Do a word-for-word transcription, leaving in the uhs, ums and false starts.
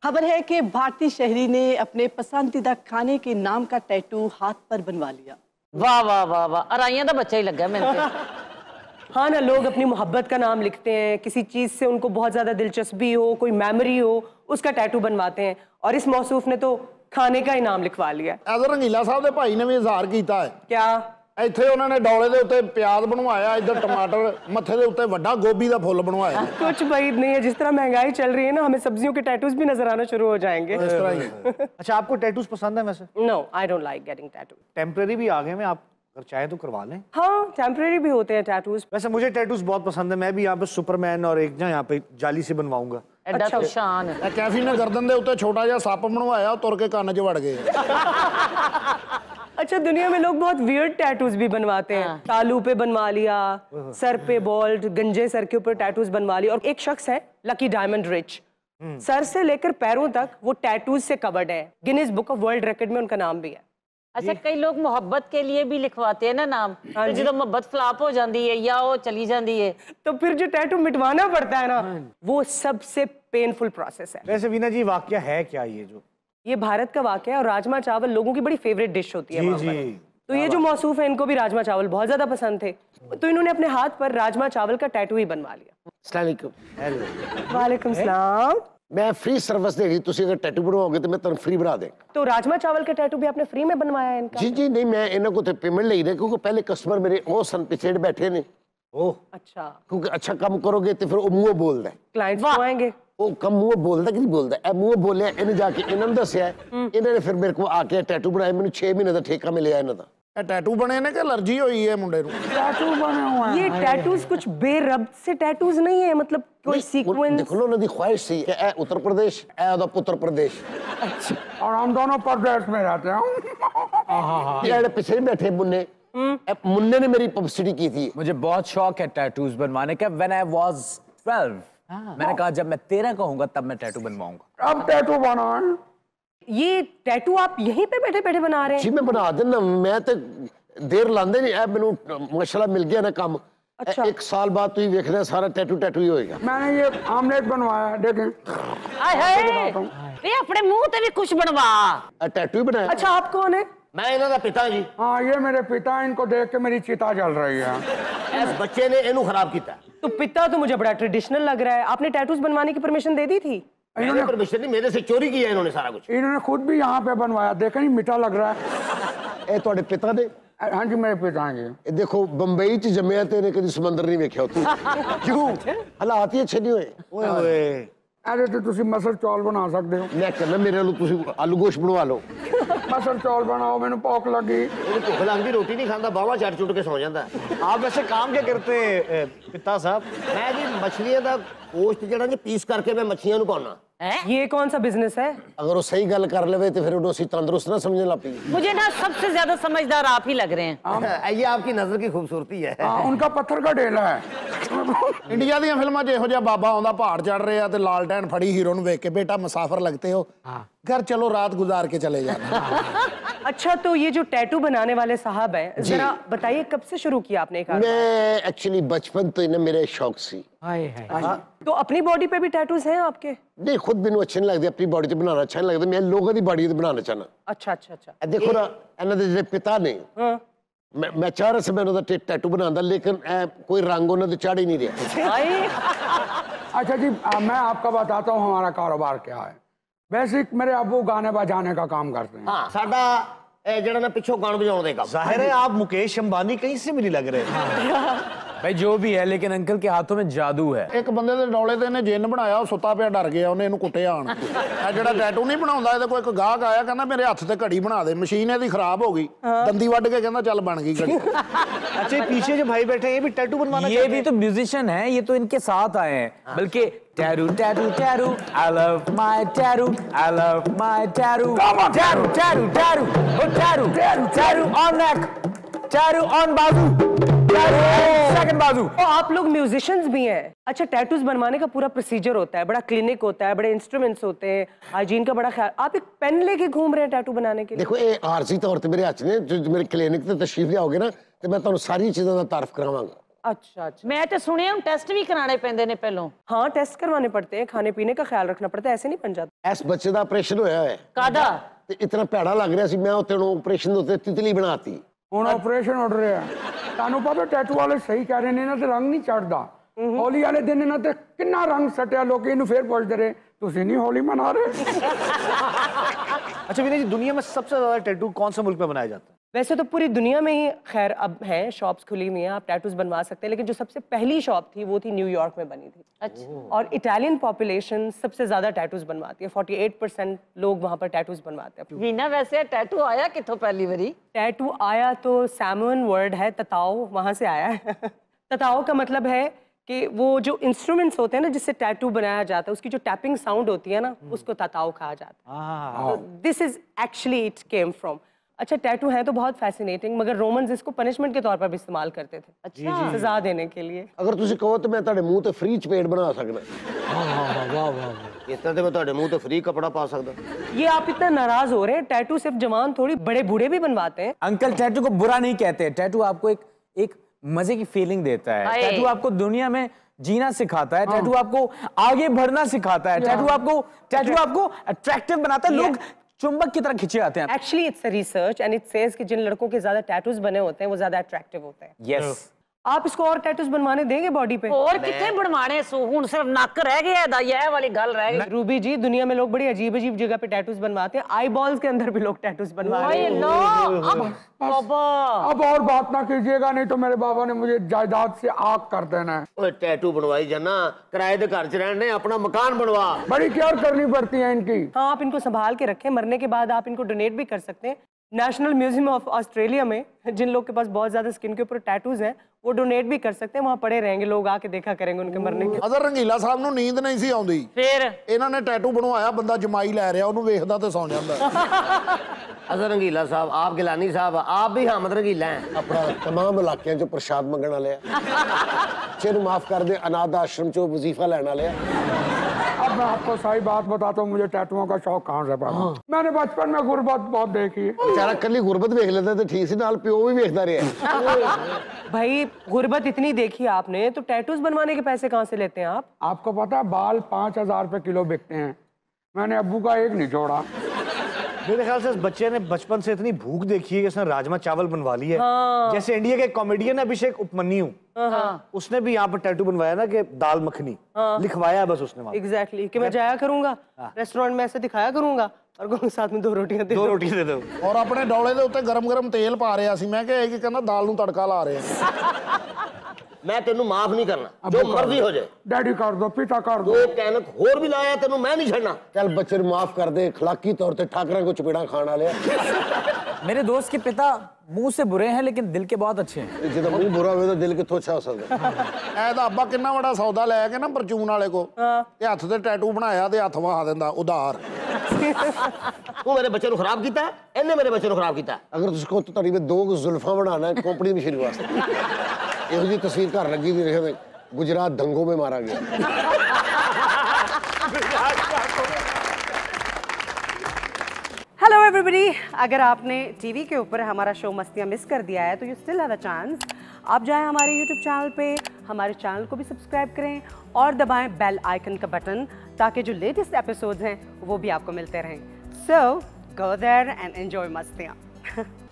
खबर है कि भारतीय शहरी ने अपने पसंदीदा खाने के नाम का टैटू हाथ पर बनवा लिया। वाह वाह वाह वाह, अराइयां का बच्चा ही लगा मेरे को। हाँ ना, लोग अपनी मोहब्बत का नाम लिखते हैं, किसी चीज से उनको बहुत ज्यादा दिलचस्पी हो, कोई मेमोरी हो, उसका टैटू बनवाते हैं। और इस मौसूफ ने तो खाने का ही नाम लिखवा लिया। इधर रंगीला साहब के भाई ने भी इजहार किया है। क्या? ਇੱਥੇ ਉਹਨਾਂ ਨੇ ਡੌਲੇ ਦੇ ਉੱਤੇ ਪਿਆਜ਼ ਬਣਵਾਇਆ, ਇੱਧਰ ਟਮਾटर, मत्थे ਦੇ ਉੱਤੇ ਵੱਡਾ गोभी ਦਾ फुल बनवाया। कुछ بعید नहीं है, जिस तरह महंगाई चल रही है ना, हमें सब्जियों के टैटूज भी नजर आना शुरू हो जाएंगे। इस तरह ही। अच्छा, आपको टैटूज पसंद है वैसे? No, I don't like getting tattoo. Temporary भी आ गए हैं, आप अगर चाहे तो करवा लें। हाँ, टेम्परेरी भी होते हैं टैटूज। वैसे मुझे टैटूज बहुत पसंद है, मैं भी यहाँ पे सुपरमैन और एक ना यहाँ पे जाली से बनवाऊंगा। एडा तो शान है। कैफी ने गर्दन दे उत्ते छोटा जिहा सप बनवाया, तुर के कान च वड़ गए। अच्छा, दुनिया में लोग बहुत वियर्ड टैटूज भी बनवाते हैं। तालू पे बनवा लिया, सर पे बॉल्ड, गंजे सर के ऊपर टैटूज बनवा लिया। और एक शख्स है लकी डायमंड रिच, सर से लेकर पैरों तक वो टैटूज से कवर्ड है। Guinness book of world record में उनका नाम भी है। अच्छा, कई लोग मोहब्बत के लिए भी लिखवाते हैं ना नाम, तो जो मोहब्बत फ्लॉप हो जाती है या वो चली जाती है, तो फिर जो टैटू मिटवाना पड़ता है ना, वो सबसे पेनफुल प्रोसेस है। वैसे वीना जी, वाकया है क्या ये जो? ये भारत का वाकया है और राजमा चावल लोगों की बड़ी फेवरेट डिश होती है। जी जी। तो ये जो मौसूफ है, इनको भी राजमा चावल बहुत ज्यादा पसंद थे, तो इन्होंने अपने हाथ पर राजमा चावल का टैटू ही बनवा लिया। अस्सलाम वालेकुम। वालेकुम सलाम। मैं फ्री सर्विस देगी, तुसी अगर टैटू बनवाओगे तो मैं तुम फ्री बना देंगे। तो राजमा चावल का टैटू भी आपने फ्री में बनवाया है इनका? जी जी नहीं, मैं इन्हों को तो पेमेंट ले रहा, क्योंकि पहले कस्टमर मेरे वो सन पिछे बैठे ने। ओह अच्छा। क्योंकि अच्छा काम करोगे तो फिर वो मुंह बोलता है, क्लाइंट्स तो आएंगे। वो कम मुंह बोलता कि नहीं बोलता, ए मुंह बोलिया, इन्हें जाके इन्होंने दसिया, इन्होंने फिर मेरे को आके टैटू बनाया, मैंने छह महीने का ठेका मिलिया इन्हों का। टैटू बने ने कि एलर्जी हुई है मुंडे नूं? टैटू बने हुए हैं। ये टैटूज कुछ बेरब्त से टैटूज नहीं है, मतलब कोई सीक्वेंस। देखो लो, उन्होंने ख्वाहिश थी कि ए उत्तर प्रदेश, ए उदा उत्तर प्रदेश। अच्छा। और हम दोनों प्रदेश में रहते हैं। ये पीछे बैठे मुन्ने, मुन्ने ने मेरी पब्लिसिटी की थी। मुझे बहुत शौक है टैटूज बनवाने का। व्हेन आई वाज ट्वेल्व, मैंने कहा जब मैं तेरह का होऊंगा तब मैं टैटू बनवाऊंगा। अब टैटू बनाए। ये टैटू आप यहीं पे बैठे बैठे बना रहे हैं? जी मैं बना देना, मैं तो देर लांदे नहीं, ए मैनू माशाल्लाह मिल गया ना काम। अच्छा। एक साल बाद तुम देखना सारा टैटू टैटू ही होएगा। मैंने ये आमलेट बनवाया, देखें। आए हाय, ये अपने मुंह ते भी कुछ बनवा। टैटू ही बनाया। अच्छा, आप कौन है? मैं इन्हों का पिता जी। हाँ, ये मेरे पिता हैं, इनको देख के मेरी चिता जल रही है। इस बच्चे ने इन्हू खराब किया। तो पिता तो मुझे बड़ा ट्रेडिशनल लग रहा है। आपने टैटूज बनवाने की परमिशन दे दी थी? इन्होंने परमिशन नहीं, मेरे से चोरी किया इन्होंने सारा कुछ। इन्होंने खुद भी यहाँ पे बनवाया, देखें नहीं मिठा लग रहा है। ए थोड़े पिता ने? हाँ जी, मेरे पिता हैं जी। देखो बंबई च जम्मिया ते इन्हें कभी समंदर नहीं वेख्या तू। क्यों? हालात ही अच्छे नहीं हुए। ओए ओए, अरे तो तुसी मसर चौल बना सकते हो। मैं कहना मेरे लो तुसी आलू गोश्त बनवा लो। मसर चौल बनाओ, मैंने भूख लगी। भूख लगती, रोटी नहीं खाता, बावा चट चुट के सो जाता। आप वैसे काम क्या करते हैं पिता साहब? मैं जी मछलियां दा गोश्त जड़ा जी पीस करके मैं मछलियां नु पाना। ये कौन सा बिजनेस है? अगर वो सही गल कर ले तो फिर उन्हें तंदुरुस्त ना समझने लग पी। मुझे ना सबसे ज्यादा समझदार आप ही लग रहे हैं। ये आपकी नजर की खूबसूरती है। हाँ, उनका पत्थर का ढेला है। इंडिया ਦੀਆਂ ਫਿਲਮਾਂ 'ਚ ਇਹੋ ਜਿਹਾ ਬਾਬਾ ਆਉਂਦਾ, ਪਹਾੜ ਚੜ ਰਿਹਾ ਤੇ ਲਾਲਟੈਨ ਫੜੀ ਹੀਰੋ ਨੂੰ ਵੇਖ ਕੇ, बेटा मुसाफिर लगते हो, घर चलो रात गुजार के चले जाना। अच्छा, तो ये जो टैटू बनाने वाले साहब हैं, जरा बताइए कब से शुरू किया आपने? मैं एक्चुअली बचपन तो इन्हें मेरे शौक सी। तो अपनी बॉडी पे भी टैटूज हैं आपके? नहीं, खुद मैनू अच्छे नहीं लगते, अपनी बॉडी ते बनाना अच्छा नहीं लगता, मैं लोगों की बॉडी ते बनाना चाहना। अच्छा अच्छा अच्छा। देखो ना, इन्हों दे जिहड़े पिता ने, मैं मैं चाह रहा था मैं उन्होंने टैटू बनांदा, लेकिन ए कोई रंग उन्होंने चढ़ ही नहीं रहा। अच्छा जी, आ, मैं आपका बताता हूँ हमारा कारोबार क्या है। बेसिक मेरे अबू गाने बजाने का काम करते हैं। हाँ, साडा ए जेड़ा ना पिछो गान बजाउण दे काम। जाहिर है आप मुकेश अंबानी कहीं से भी नहीं लग रहे। भाई जो भी है, लेकिन अंकल के हाथों में जादू है। ਇੱਕ ਬੰਦੇ ਦੇ ਡੌਲੇ ਤੇ ਇਹਨੇ ਜਿੰਨ ਬਣਾਇਆ, ਉਹ ਸੁੱਤਾ ਪਿਆ ਡਰ ਗਿਆ, ਉਹਨੇ ਇਹਨੂੰ ਕੁੱਟਿਆ ਆਣ। ਇਹ ਜਿਹੜਾ ਟੈਟੂ ਨਹੀਂ ਬਣਾਉਂਦਾ, ਇਹਦੇ ਕੋਲ ਇੱਕ ਗਾਹਕ ਆਇਆ, ਕਹਿੰਦਾ ਮੇਰੇ ਹੱਥ ਤੇ ਘੜੀ ਬਣਾ ਦੇ। ਮਸ਼ੀਨ ਇਹਦੀ ਖਰਾਬ ਹੋ ਗਈ, ਦੰਦੀ ਵੱਢ ਕੇ ਕਹਿੰਦਾ ਚੱਲ ਬਣ गई घड़ी। अच्छा, पीछे जो भाई बैठे हैं ये भी टैटू बनवाना ये भी तो म्यूजिशियन है, ये तो इनके साथ आए हैं। बल्कि tattoo tattoo tattoo, I love my tattoo, I love my tattoo, tattoo tattoo tattoo, o tattoo tattoo on neck, tattoo on बाजू, सेकंड बाजू। तो आप लोग म्यूजिशियंस भी हैं? अच्छा, टैटूज बनवाने का पूरा प्रोसीजर होता है, बड़ा क्लिनिक होता है, बड़े इंस्ट्रूमेंट्स होते हैं, हाइजीन का बड़ा ख्याल। आप एक पेन लेके घूम रहे हैं टैटू बनाने के लिए? देखो, ये आरजी तौर पे मेरे हाथ ने जो मेरे क्लिनिक ते तशरीफ लियाओगे ना, तो मैं तुहानू सारी चीज़ों का तारफ करावांगा। अच्छा अच्छा। मैं तो सुने हम टेस्ट भी कराने पैंदे ने पहलों। हाँ टेस्ट करवाने पड़ते हैं, खाने पीने का ख्याल रखना पड़ता है, ऐसे नहीं बन जाता। इस बच्चे का ऑपरेशन होया है कादा ते इतना भैड़ा लग रहा सी, मैं उत्ते नु ऑपरेशन उत्ते तितली बनाती। ਹੁਣ ਆਪਰੇਸ਼ਨ ਉੱਡ ਰਿਹਾ ਤੁਹਾਨੂੰ ਪਤਾ ਟੈਟੂ ਵਾਲੇ ਸਹੀ ਕਹਿ ਰਹੇ ਨੇ ਇਹਨਾਂ ਤੇ ਰੰਗ ਨਹੀਂ ਚੜਦਾ ਹੋਲੀ ਵਾਲੇ ਦਿਨ ਇਹਨਾਂ ਤੇ ਕਿੰਨਾ ਰੰਗ ਸਟਿਆ ਲੋਕੀ ਇਹਨੂੰ ਫੇਰ ਪੁੱਛਦੇ ਰਹੇ ਤੁਸੀਂ ਨਹੀਂ ਹੋਲੀ ਮਨਾ ਰਹੇ। अच्छा विनय जी, दुनिया में सबसे ज्यादा टैटू कौन से मुल्क में बनाया जाता है? वैसे तो पूरी दुनिया में ही खैर अब है, शॉप्स खुली हुई हैं, आप टैटूज बनवा सकते हैं, लेकिन जो सबसे पहली शॉप थी वो थी न्यूयॉर्क में बनी थी। अच्छा। और इटालियन पॉपुलेशन सबसे ज्यादा टैटूज बनवाती है, अड़तालीस परसेंट लोग वहाँ पर टैटूज बनवाते हैं। वीना वैसे टैटू आया किथों पहली बारी? टैटू आया तो सैमुअन वर्ड है तताओ, वहाँ से आया है। तताओ का मतलब है कि वो जो इंस्ट्रूमेंट्स होते हैं ना जिससे टैटू बनाया जाता है, उसकी जो टैपिंग साउंड होती है ना, उसको तताओ कहा जाता है। This is actually it came from. अच्छा टैटू है तो बहुत फैसिनेटिंग, मगर रोमन्स इसको पनिशमेंट के तौर पर भी इस्तेमाल करते थे। अच्छा, सजा देने के लिए। अगर तुसी कहो तो मैं ਤੁਹਾਡੇ ਮੂੰਹ ਤੇ ਫ੍ਰੀ ਚਪੇੜ ਬਣਾ ਸਕਦਾ। ਹਾਂ ਹਾਂ ਵਾਹ ਵਾਹ, ਇਸ ਤਰ੍ਹਾਂ ਤੇ ਮੈਂ ਤੁਹਾਡੇ ਮੂੰਹ ਤੇ ਫ੍ਰੀ ਕਪੜਾ ਪਾ ਸਕਦਾ। ये आप इतना नाराज हो रहे हैं, टैटू सिर्फ जवान थोड़ी बड़े बूढ़े भी बनवाते हैं। अंकल टैटू को बुरा नहीं कहते, टैटू आपको एक एक मजे की फीलिंग देता है। हाय। टैटू आपको दुनिया में जीना सिखाता है, टैटू आपको आगे बढ़ना सिखाता है, टैटू आपको टैटू आपको अट्रैक्टिव बनाता है, लोग चुंबक की तरह खिंचे आते हैं। Actually it's a research and it says कि जिन लड़कों के ज्यादा टैटूज बने होते हैं वो ज्यादा अट्रैक्टिव होते हैं। यस। आप इसको और टैटूज बनवाने देंगे बॉडी पे? और कितने बनवाने सो हुन सिर्फ नक रह गया दा, यह वाली गल रह गई। रूबी जी, दुनिया में लोग बड़ी अजीब अजीब जगह पे टैटूज बनवाते हैं, आई बॉल्स के अंदर भी लोग टैटूज बनवा रहे ओए हैं। लो अब बाबा अब और बात ना कीजिएगा नहीं तो मेरे बाबा ने मुझे जायदाद से आग कर देना है। ओए टैटू बनवाई जाना, किराए दे घर च रहने, अपना मकान बनवा। बड़ी केयर करनी पड़ती है इनकी। हाँ आप इनको संभाल के रखें, मरने के बाद आप इनको डोनेट भी कर सकते हैं। नेशनल म्यूजियम ऑफ ऑस्ट्रेलिया में जिन लोग के पास बहुत ज्यादा स्किन के ऊपर टैटूज हैं वो डोनेट भी कर सकते हैं, वहाँ पड़े रहेंगे, लोग आके देखा करेंगे उनके मरने के। ਅਦਰ ਰੰਗੀਲਾ ਸਾਹਿਬ ਨੂੰ ਨੀਂਦ ਨਹੀਂ ਸੀ ਆਉਂਦੀ, फिर ਇਹਨਾਂ ਨੇ ਟੈਟੂ ਬਣਵਾਇਆ, ਬੰਦਾ ਜਮਾਈ ਲੈ ਰਿਹਾ, ਉਹਨੂੰ ਵੇਖਦਾ ਤੇ ਸੌਂ ਜਾਂਦਾ। अजहर रंगीला साहब, आप गिलानी साहब, आप भी हामद रंगीला हैं। अपना तमाम इलाकों चो प्रसाद मंगण वाले बच्चे नूं माफ कर दे, अनाथ आश्रम चो वजीफा लैण वाले। अब मैं आपको सही बात बताता हूँ, मुझे टैटुओं का शौक कहाँ से पड़ा। मैंने बचपन में गुर्बत बहुत देखी है। बेचारा कली गुरबत वेख लेता तो ठीक सी, नाल प्यो भी वेखदा रहा। भाई गुर्बत इतनी देखी आपने तो टैटूज बनवाने के पैसे कहाँ से लेते हैं आप? आपको पता है बाल पाँच हजार रुपए किलो बिकते हैं, मैंने अब्बू का एक नहीं जोड़ा। मेरे ख्याल से इस बच्चे ने बचपन से इतनी भूख देखी है कि उसने राजमा चावल बनवा लिए। हाँ। जैसे इंडिया के कॉमेडियन है अभिषेक उपमन्यु, हाँ। उसने भी यहाँ पर टैटू बनवाया ना कि दाल मखनी, हाँ। लिखवाया बस उसने वहाँ। एग्जैक्टली कि मैं जाया करूंगा रेस्टोरेंट में ऐसे दिखाया करूंगा और साथ में दो रोटियां दे दो रोटियां दे दो। और अपने डोले ਦੇ ਉੱਤੇ ਗਰਮ ਗਰਮ ਤੇਲ ਪਾ ਰਿਹਾ ਸੀ, ਮੈਂ ਕਿਹਾ ਇਹ ਕੀ ਕਹਿੰਦਾ ਦਾਲ ਨੂੰ ਤੜਕਾ ਲਾ ਰਹੇ ਆ। मैं तेनू माफ नहीं करना, जो मर्जी हो जाए। डैडी कर दो, पिता कर दो। दो कैनक होर भी लाया तेनू मैं नहीं छड़ना। चल बच्चे नूं माफ कर दे, अखलाकी तौर पे ठाकरा को चपेड़ा खाण वाले। मेरे दोस्त के पिता मुंह से बुरे हैं लेकिन दिल के बहुत अच्छे हैं। ਜਦੋਂ ਮੂੰਹ ਬੁਰਾ ਹੋਵੇ ਤਾਂ ਦਿਲ ਕਿੱਥੋਂ ਅੱਛਾ ਹੋ ਸਕਦਾ। ਐਦਾ ਅੱਬਾ ਕਿੰਨਾ ਵੱਡਾ ਸੌਦਾ ਲੈ ਕੇ ਨਾ ਪਰਚੂਨ ਵਾਲੇ ਕੋ ਤੇ ਹੱਥ ਤੇ ਟੈਟੂ ਬਣਾਇਆ ਤੇ ਹੱਥ ਵਹਾ ਦਿੰਦਾ ਉਧਾਰ। ਤੂੰ ਮੇਰੇ ਬੱਚੇ ਨੂੰ ਖਰਾਬ ਕੀਤਾ, ਇਹਨੇ ਮੇਰੇ ਬੱਚੇ ਨੂੰ ਖਰਾਬ ਕੀਤਾ। ਅਗਰ ਤੁਸੀਂ ਕਹੋ ਤਾਂ ਤੁਹਾਡੀ ਵਿੱਚ ਦੋ ਜ਼ੁਲਫਾਂ ਬਣਾਣਾ ਹੈ ਕੰਪਨੀ ਮਸ਼ੀਨ ਵਾਸਤੇ। ਇਹੋ ਜਿਹੀ ਤਸਵੀਰ ਘਰ ਲੱਗੀ ਵੀ ਰਹੇ गुजरात दंगों में मारा गया। हेलो एवरीबॉडी, अगर आपने टीवी के ऊपर हमारा शो मस्तियाँ मिस कर दिया है तो you still have a chance. आप जाएं हमारे यूट्यूब चैनल पे, हमारे चैनल को भी सब्सक्राइब करें और दबाएं बेल आइकन का बटन ताकि जो लेटेस्ट एपिसोड्स हैं वो भी आपको मिलते रहें। So go there and enjoy मस्तियाँ।